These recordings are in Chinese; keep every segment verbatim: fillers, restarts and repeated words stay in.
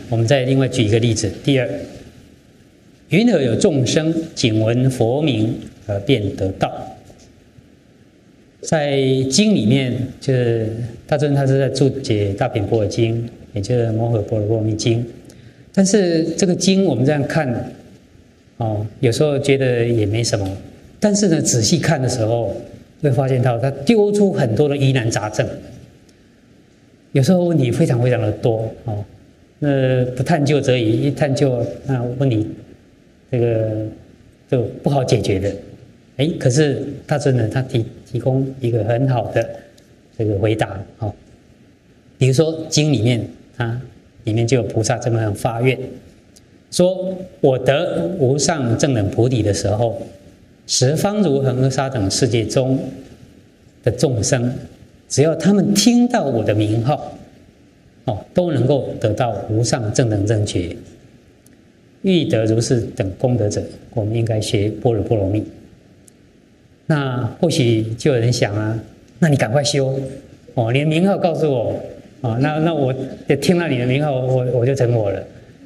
我们再另外举一个例子。第二，云何有众生仅闻佛名而便得道？在经里面，就是大尊他是在注解大品般若经，也就是摩诃般若波罗蜜经。但是这个经我们这样看，哦，有时候觉得也没什么，但是呢，仔细看的时候，会发现到他丢出很多的疑难杂症。有时候问题非常非常的多哦，那不探究则已，一探究那问题这个就不好解决的。哎，可是大尊呢，他提提供一个很好的这个回答哦。比如说经里面，它里面就有菩萨这么样发愿，说我得无上正等菩提的时候，十方如恒河沙等世界中的众生，只要他们听到我的名号，哦，都能够得到无上正等正觉。欲得如是等功德者，我们应该学般若波罗蜜。那或许就有人想啊，那你赶快修哦，你的名号告诉我啊，那那我听到你的名号，我我就成佛了。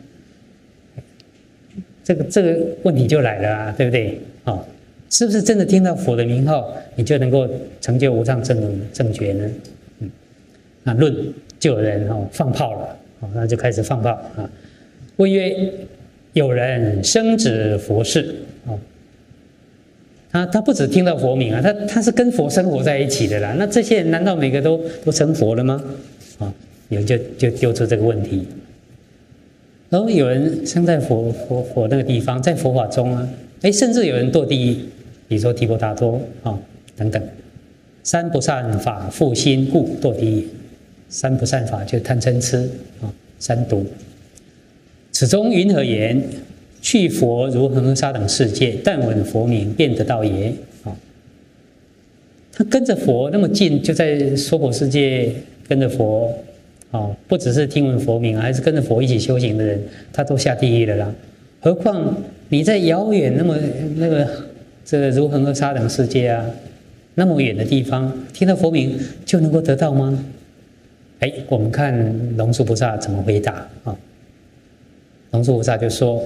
这个这个问题就来了啊，对不对？哦，是不是真的听到佛的名号，你就能够成就无上正等正觉呢？嗯，那论就有人哦放炮了，哦，那就开始放炮啊。问曰：有人生指佛事哦。他他不只听到佛名啊，他他是跟佛生活在一起的啦。那这些人难道每个都都成佛了吗？啊，有人就就丢出这个问题。然后有人生在佛佛佛那个地方，在佛法中啊，哎，甚至有人堕地狱，比如说提婆达多啊等等。三不善法复心故堕地狱。三不善法就是贪嗔痴啊，三毒。此中云何言？去佛如恒河沙等世界，但闻佛名，便得道也。啊，他跟着佛那么近，就在娑婆世界跟着佛，啊，不只是听闻佛名啊，还是跟着佛一起修行的人，他都下地狱了啦。何况你在遥远那么那个这个如恒河沙等世界啊，那么远的地方，听到佛名就能够得到吗？哎，我们看龙树菩萨怎么回答啊？龙树菩萨就说。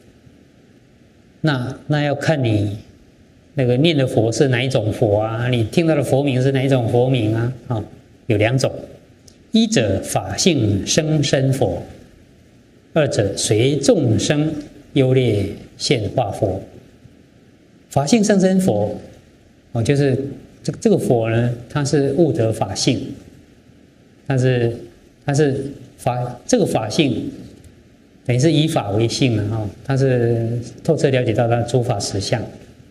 那那要看你那个念的佛是哪一种佛啊？你听到的佛名是哪一种佛名啊？啊、哦，有两种，一者法性生身佛，二者随众生优劣现化佛。法性生身佛，哦，就是这这个佛呢，它是悟得法性，它是它是法这个法性。等于是以法为性了哈，他是透彻了解到他的诸法实相。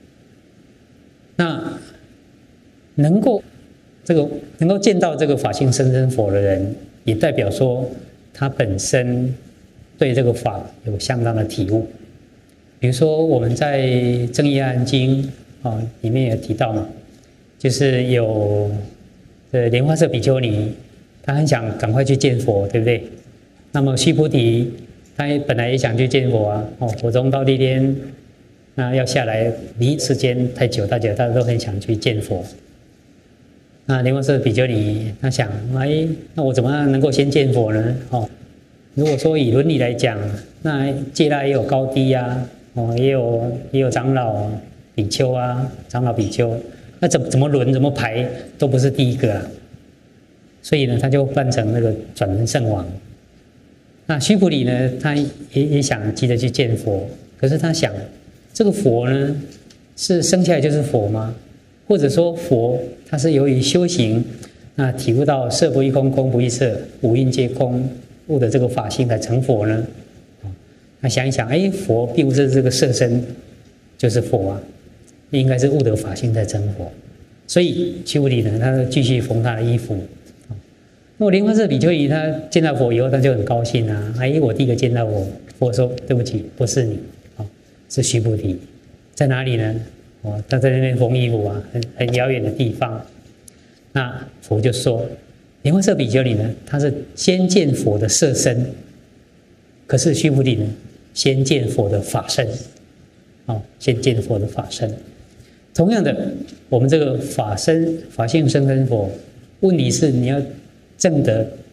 那能够这个能够见到这个法性生身佛的人，也代表说他本身对这个法有相当的体悟。比如说我们在《增一阿含经》啊里面也提到嘛，就是有呃莲花色比丘尼，他很想赶快去见佛，对不对？那么须菩提。他本来也想去见佛啊，哦，佛中道地天，那要下来离世间太久，大家大家都很想去见佛。那莲花色比丘尼，他想，哎，那我怎么样能够先见佛呢？哦，如果说以伦理来讲，那戒律也有高低啊，哦，也有也有长老比丘啊，长老比丘，那怎么怎么轮怎么排都不是第一个啊。所以呢，他就扮成那个转轮圣王。那须菩提呢，他也也想急着去见佛，可是他想，这个佛呢，是生下来就是佛吗？或者说佛他是由于修行，那体悟到色不异空，空不异色，五蕴皆空，悟的这个法性才成佛呢？那想一想，哎，佛并不是这个色身就是佛啊，应该是悟得法性才成佛。所以须菩提呢，他继续缝他的衣服。那么莲花色比丘尼他见到佛以后，他就很高兴啊！哎，我第一个见到我，佛说对不起，不是你，哦，是须菩提，在哪里呢？哦，他在那边缝衣服啊，很很遥远的地方。那佛就说，莲花色比丘尼呢，他是先见佛的色身，可是须菩提呢，先见佛的法身，哦，先见佛的法身。同样的，我们这个法身法性生身佛，问题是你要证得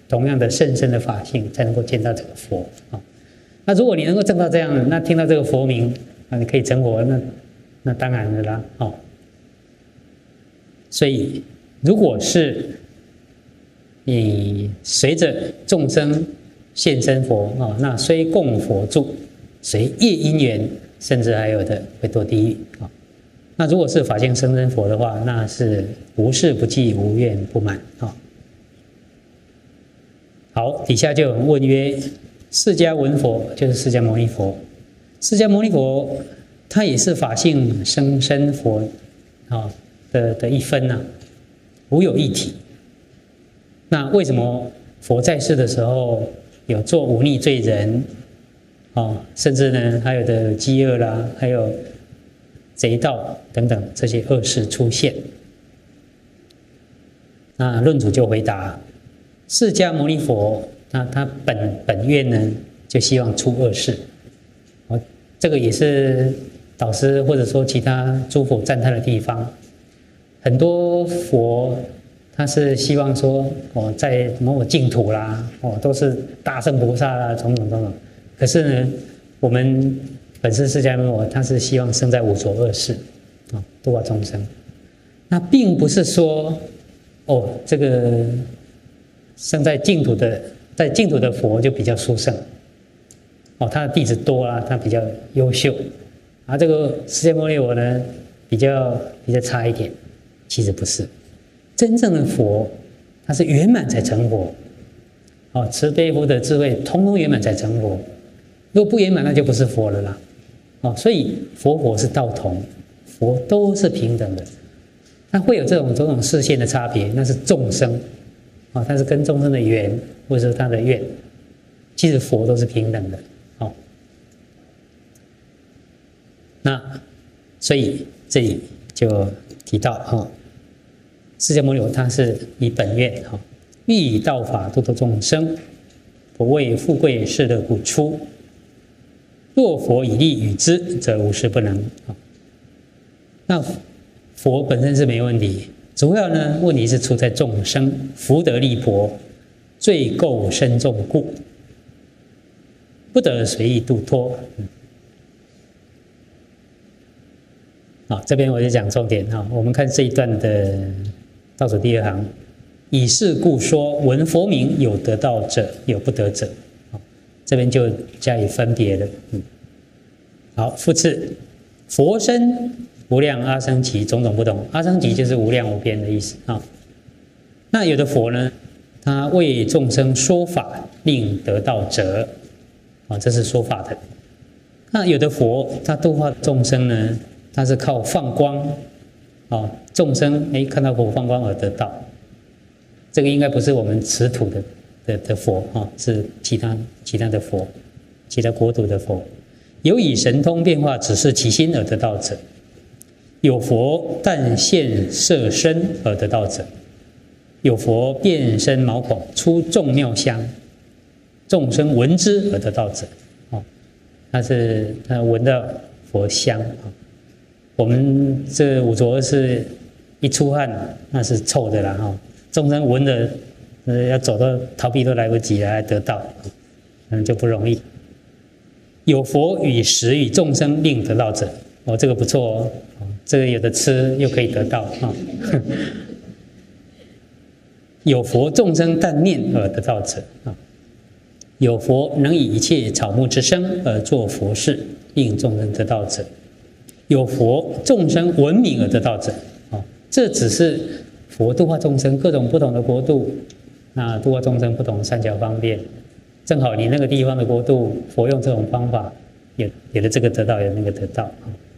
同样的甚深的法性，才能够见到这个佛啊。那如果你能够证到这样，那听到这个佛名啊，你可以成佛，那那当然了啦，哦。所以，如果是你随着众生现身佛啊，那虽供佛住，随业因缘，甚至还有的会堕地狱啊。那如果是法性生身佛的话，那是无事不记，无怨不满啊。好，底下就有人问曰：释迦文佛就是释迦牟尼佛，释迦牟尼佛他也是法性生身佛啊的的一分呐、啊，无有一体。那为什么佛在世的时候有做忤逆罪人啊，甚至呢还有的饥饿啦，还有贼盗等等这些恶事出现？那论主就回答：释迦牟尼佛，那他本本愿呢，就希望出恶事。哦，这个也是导师或者说其他诸佛赞叹的地方。很多佛他是希望说，哦，在某某净土啦，哦，都是大圣菩萨啦，种种种种。可是呢，我们本师释迦牟尼佛，他是希望生在五浊恶世，啊，度化众生。那并不是说，哦，这个生在净土的，在净土的佛就比较殊胜，哦，他的弟子多啊，他比较优秀，而这个释迦牟尼佛呢，比较比较差一点。其实不是，真正的佛，他是圆满才成佛，哦，慈悲福德智慧，通通圆满才成佛。如果不圆满，那就不是佛了啦，哦，所以佛佛是道同，佛都是平等的。它会有这种种种视线的差别，那是众生，哦，它是跟众生的缘，或者是他的愿。其实佛都是平等的，哦。那所以这里就提到哈、哦，释迦牟尼佛他是以本愿哈，欲以道法度度众生，不为富贵世乐故出。若佛以利与之，则无事不能啊。那佛本身是没问题，主要呢问题是出在众生福德力薄，罪垢深重故，不得随意度脱。好，这边我就讲重点哈。我们看这一段的倒数第二行，以是故说，闻佛名有得道者，有不得者。好，这边就加以分别了。嗯，好，复次，佛身无量阿僧祇种种不同，阿僧祇就是无量无边的意思啊。那有的佛呢，他为众生说法，令得道者，啊，这是说法的。那有的佛，他度化众生呢，他是靠放光，啊，众生哎看到佛放光而得道。这个应该不是我们持土的的的佛啊，是其他其他的佛，其他国土的佛。有以神通变化指示其心而得道者，有佛但现色身而得道者，有佛变身毛孔出众妙香，众生闻之而得道者。哦，他是他闻到佛香啊。我们这五浊恶世一出汗，那是臭的啦哈。众生闻的，呃，要走到逃避都来不及了，还得到，嗯，就不容易。有佛与食与众生令得道者，哦，这个不错哦，这个有的吃又可以得到啊。有佛众生但念而得道者啊，有佛能以一切草木之生而作佛事，令众生得道者，有佛众生闻名而得道者啊，这只是佛度化众生各种不同的国度，那度化众生不同的善巧方便。正好你那个地方的国度，佛用这种方法，有有的这个得到，有那个得到。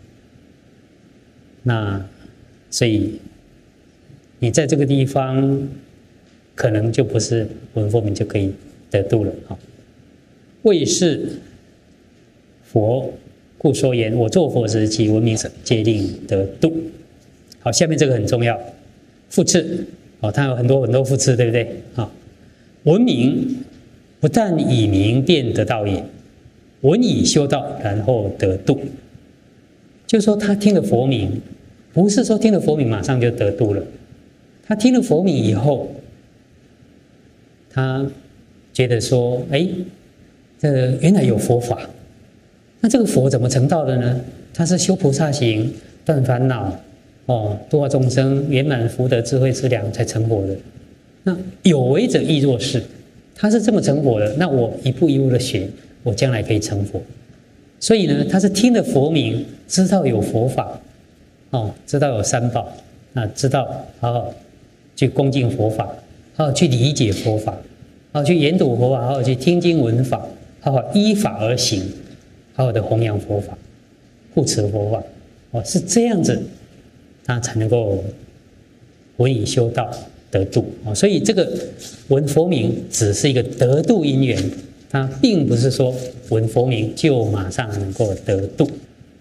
那所以你在这个地方，可能就不是闻佛名就可以得度了。为是佛故说言：我作佛时，其闻名者皆令得度。好，下面这个很重要，复次哦，它有很多很多复次，对不对？啊，闻名。不但以名便得道也，闻以修道，然后得度。就是说，他听了佛名，不是说听了佛名马上就得度了。他听了佛名以后， 他觉得说，哎，这个原来有佛法，那这个佛怎么成道的呢？他是修菩萨行，断烦恼，哦，度化众生，圆满福德智慧之粮才成佛的。那有为者亦若是，他是这么成佛的，那我一步一步的学，我将来可以成佛。所以呢，他是听了佛名，知道有佛法，哦，知道有三宝，那知道好好去恭敬佛法，好好去理解佛法，好好去研读佛法，好好去听经闻法，好好依法而行，好好的弘扬佛法，护持佛法，哦，是这样子，他才能够闻以修道得度。哦，所以这个闻佛名只是一个得度因缘，它并不是说闻佛名就马上能够得度。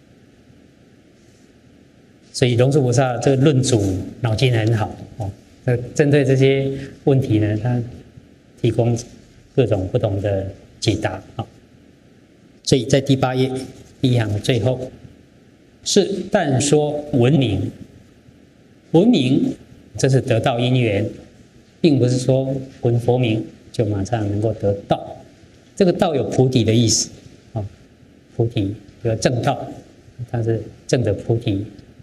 所以龙树菩萨这个论主脑筋很好哦，针对这些问题呢，他提供各种不同的解答啊。所以在第八页第一行的最后是但说闻名，闻名这是得道因缘，并不是说闻佛名就马上能够得道。这个道有菩提的意思啊，菩提有正道，它是正的菩提。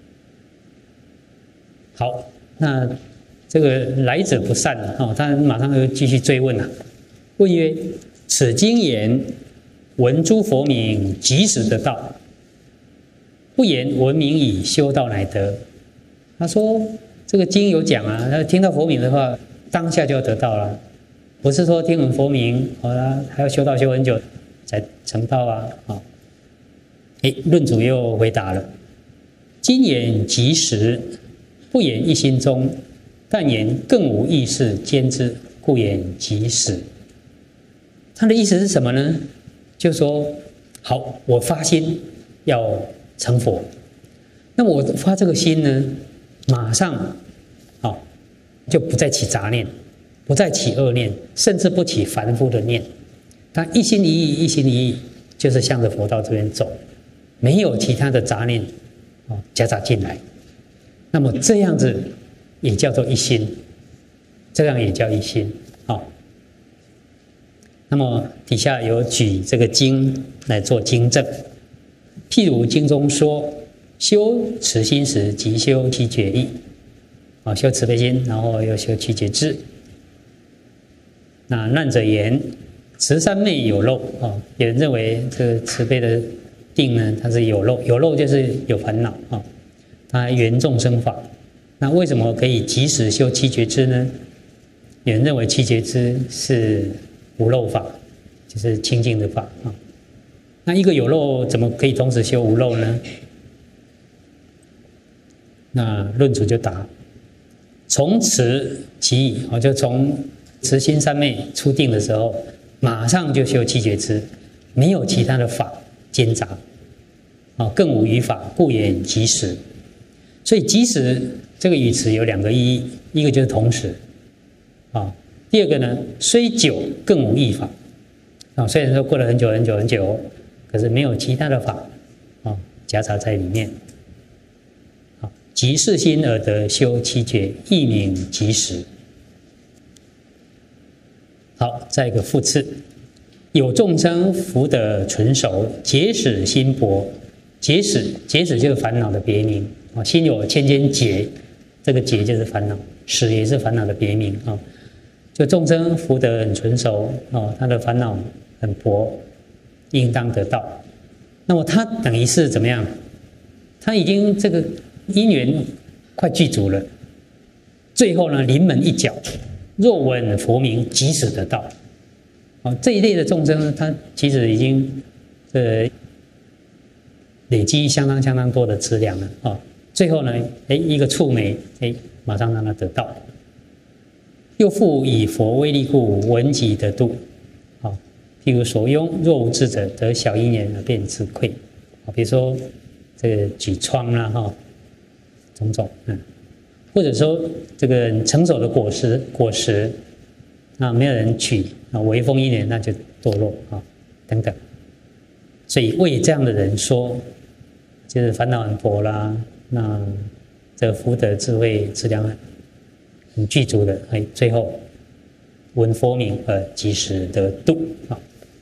好，那这个来者不善了哦，他马上又继续追问了，问曰：此经言闻诸佛名，即使得道，不言闻名以修道乃得。他说这个经有讲啊，他听到佛名的话，当下就要得道了，不是说听闻佛名，好了还要修道修很久才成道啊。啊，哎，论主又回答了：经言即时，不言一心中，但言更无意识兼之，故言即时。他的意思是什么呢？就是说，好，我发心要成佛，那么我发这个心呢，马上好就不再起杂念，不再起恶念，甚至不起凡夫的念。他一心一意，一心一意，就是向着佛道这边走，没有其他的杂念啊夹杂进来。那么这样子也叫做一心，这样也叫一心啊。那么底下有举这个经来做经证，譬如经中说，修慈心时，即修七觉意，啊，修慈悲心，然后又修七觉智。那难者言，慈三昧有漏啊，有人认为这个慈悲的定呢，它是有漏，有漏就是有烦恼啊。它缘众生法，那为什么可以即时修七觉支呢？有人认为七觉支是无漏法，就是清净的法啊。那一个有漏怎么可以同时修无漏呢？那论主就答：从慈起意，我就从慈心三昧初定的时候，马上就修七觉支，没有其他的法兼杂啊，更无余法，故言即时。所以即时这个语词有两个意义，一个就是同时啊，第二个呢，虽久更无异法啊。虽然说过了很久很久很久，可是没有其他的法啊夹杂在里面。啊，即是心而得修七觉，亦名即时。好，再一个复次，有众生福德纯熟，结使心薄。结使结使就是烦恼的别名。啊，心有千千结，这个结就是烦恼，使也是烦恼的别名啊。就众生福德很纯熟哦，他的烦恼很薄，应当得到。那么他等于是怎么样？他已经这个因缘快具足了，最后呢临门一脚，若闻佛名，即使得到。哦，这一类的众生呢，他其实已经呃累积相当相当多的资粮了啊。哦，最后呢，哎，一个触媒，哎，马上让他得到。又复以佛威力故，闻即得度。啊，譬如所拥，若无智者，得小因缘而便自溃。啊，比如说这个举窗啦，哈，种种，嗯，或者说这个成熟的果实，果实，那没有人取啊，微风因缘，那就堕落啊，等等。所以为这样的人说，就是烦恼很薄啦。那这个福德智慧质量很具足的，哎，最后闻佛名而及时得度啊。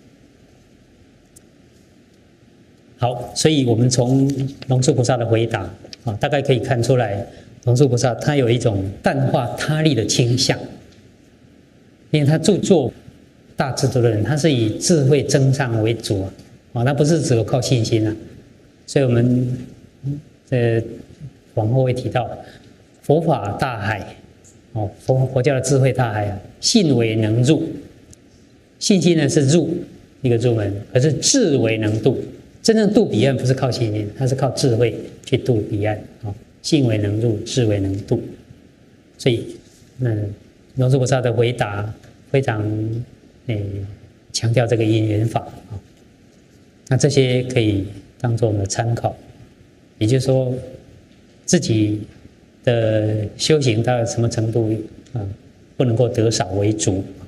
好，所以我们从龙树菩萨的回答啊，大概可以看出来，龙树菩萨他有一种淡化他力的倾向，因为他著作大智度的人，他是以智慧增上为主啊，啊，他不是只有靠信心啊。所以我们呃往后会提到佛法大海哦，佛佛教的智慧大海啊，信为能入，信心呢是入一个入门，可是智为能度。真正渡彼岸不是靠信心，它是靠智慧去渡彼岸啊。信为能入，智为能渡。所以，嗯，龙树菩萨的回答非常诶强调这个因缘法啊。那这些可以当做我们的参考，也就是说，自己的修行到什么程度啊，不能够得少为主。